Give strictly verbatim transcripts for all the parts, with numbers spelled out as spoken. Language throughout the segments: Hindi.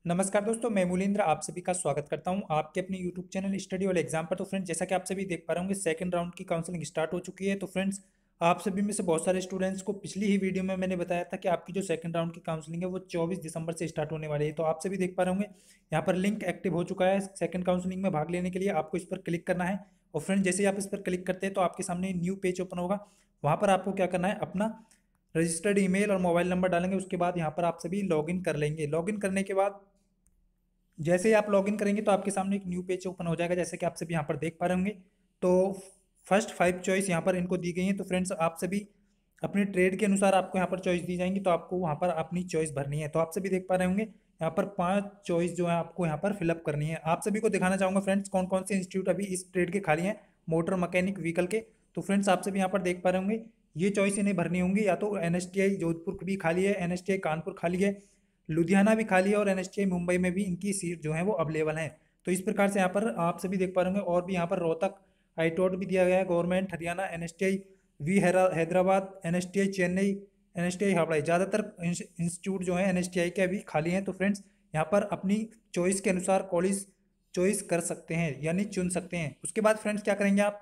नमस्कार दोस्तों, मैं मूलेंद्र आप सभी का स्वागत करता हूं आपके अपने यूट्यूब चैनल स्टडी वाले एग्जाम पर। तो फ्रेंड्स, जैसा कि आप सभी देख पा रहे होंगे, सेकंड राउंड की काउंसलिंग स्टार्ट हो चुकी है। तो फ्रेंड्स, आप सभी में से बहुत सारे स्टूडेंट्स को पिछली ही वीडियो में मैंने बताया था कि आपकी जो सेकंड राउंड की काउंसलिंग है वो चौबीस दिसंबर से स्टार्ट होने वाली है। तो आप सभी देख पा रहे होंगे, यहाँ पर लिंक एक्टिव हो चुका है। सेकंड काउंसलिंग में भाग लेने के लिए आपको इस पर क्लिक करना है। और फ्रेंड्स, जैसे ही आप इस पर क्लिक करते हैं तो आपके सामने न्यू पेज ओपन होगा। वहाँ पर आपको क्या करना है, अपना रजिस्टर्ड ईमेल और मोबाइल नंबर डालेंगे। उसके बाद यहाँ पर आप सभी लॉगिन कर लेंगे। लॉगिन करने के बाद जैसे ही आप लॉगिन करेंगे तो आपके सामने एक न्यू पेज ओपन हो जाएगा, जैसे कि आप सभी यहाँ पर देख पा रहे होंगे। तो फर्स्ट फाइव चॉइस यहाँ पर इनको दी गई है। तो फ्रेंड्स, आप सभी अपने ट्रेड के अनुसार आपको यहाँ पर चॉइस दी जाएंगी, तो आपको वहाँ पर अपनी चॉइस भरनी है। तो आप सभी देख पा रहे होंगे, यहाँ पर पांच चॉइस जो है आपको यहाँ पर फिलअप करनी है। आप सभी को दिखाना चाहूंगा फ्रेंड्स, कौन कौन से इंस्टीट्यूट अभी इस ट्रेड के खाली हैं, मोटर मैकेनिक व्हीकल के। तो फ्रेंड्स, आप सभी यहाँ पर देख पा रहे होंगे, ये चॉइस इन्हें भरनी होंगी। या तो N S T I Jodhpur भी खाली है, N S T I Kanpur खाली है, लुधियाना भी खाली है, और N S T I Mumbai में भी इनकी सीट जो है वो अवेलेबल है। तो इस प्रकार से यहाँ पर आप सभी देख पा रहे होंगे। और भी यहाँ पर रोहतक आईटोट भी दिया गया है, government Haryana, N S T I V Hyderabad, N S T I Chennai, N S T I Howrah. ज़्यादातर इंस्टीट्यूट जो है एन एस टी आई के अभी खाली हैं। तो फ्रेंड्स, यहाँ पर अपनी चॉइस के अनुसार कॉलेज चॉइस कर सकते हैं, यानी चुन सकते हैं। उसके बाद फ्रेंड्स क्या करेंगे, आप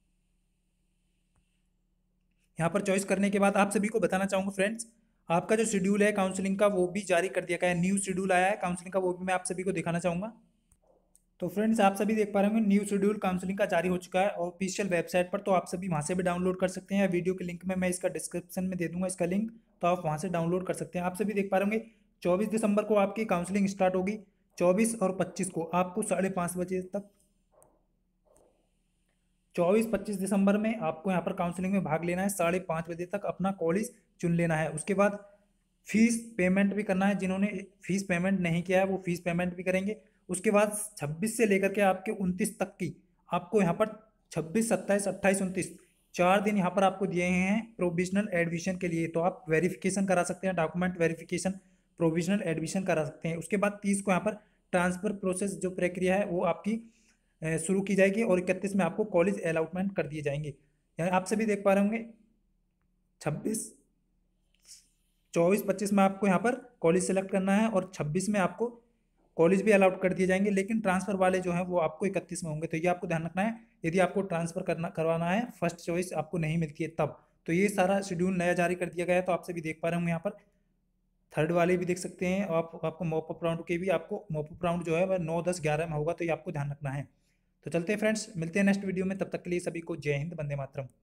यहाँ पर चॉइस करने के बाद आप सभी को बताना चाहूँगा फ्रेंड्स, आपका जो शेड्यूल है काउंसलिंग का वो भी जारी कर दिया गया है। न्यू शेड्यूल आया है काउंसलिंग का, वो भी मैं आप सभी को दिखाना चाहूँगा। तो फ्रेंड्स, आप सभी देख पा रहे होंगे, न्यू शेड्यूल काउंसलिंग का जारी हो चुका है ऑफिशियल वेबसाइट पर। तो आप सभी वहाँ से भी डाउनलोड कर सकते हैं। वीडियो के लिंक में मैं इसका डिस्क्रिप्शन में दे दूंगा इसका लिंक, तो आप वहाँ से डाउनलोड कर सकते हैं। आप सभी देख पा रहे होंगे, चौबीस दिसंबर को आपकी काउंसलिंग स्टार्ट होगी। चौबीस और पच्चीस को आपको साढ़े पाँच बजे तक, चौबीस पच्चीस दिसंबर में आपको यहाँ पर काउंसलिंग में भाग लेना है। साढ़े पाँच बजे तक अपना कॉलेज चुन लेना है। उसके बाद फीस पेमेंट भी करना है। जिन्होंने फीस पेमेंट नहीं किया है वो फीस पेमेंट भी करेंगे। उसके बाद छब्बीस से लेकर के आपके उनतीस तक की आपको यहाँ पर छब्बीस सत्ताईस अट्ठाईस उनतीस चार दिन यहाँ पर आपको दिए हैं प्रोविजनल एडमिशन के लिए। तो आप वेरिफिकेशन करा सकते हैं, डॉक्यूमेंट वेरिफिकेशन, प्रोविजनल एडमिशन करा सकते हैं। उसके बाद तीस को यहाँ पर ट्रांसफर प्रोसेस जो प्रक्रिया है वो आपकी अ, शुरू की जाएगी, और इकतीस में आपको कॉलेज अलॉटमेंट कर दिए जाएंगे। यानी आप सभी देख पा रहे होंगे, छब्बीस चौबीस पच्चीस में आपको यहाँ पर कॉलेज सेलेक्ट करना है, और छब्बीस में आपको कॉलेज भी अलाउट कर दिए जाएंगे। लेकिन ट्रांसफर वाले जो हैं वो आपको इकतीस में होंगे। तो ये आपको ध्यान रखना है, यदि आपको ट्रांसफर करना करवाना है, फर्स्ट चॉइस आपको नहीं मिलती है तब। तो ये सारा शेड्यूल नया जारी कर दिया गया है। तो आप सभी देख पा रहे होंगे, यहाँ पर थर्ड वाले भी देख सकते हैं। आप आपको मॉपअप राउंड के भी, आपको मॉपअप राउंड जो है वह नौ दस ग्यारह में होगा। तो ये आपको ध्यान रखना है। तो चलते हैं फ्रेंड्स, मिलते हैं नेक्स्ट वीडियो में। तब तक के लिए सभी को जय हिंद, वंदे मातरम।